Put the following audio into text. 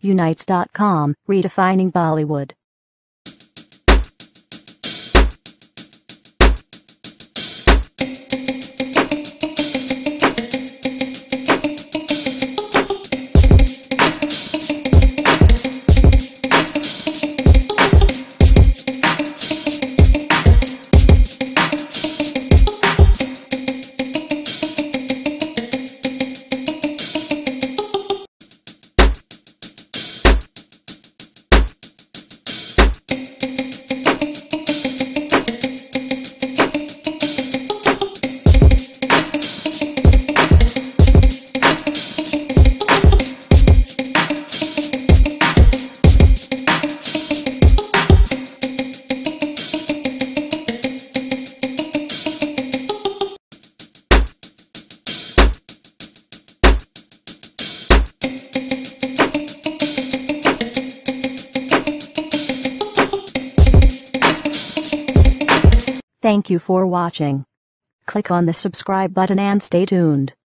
Moemnts.com, redefining Bollywood. Thank you for watching. Click on the subscribe button and stay tuned.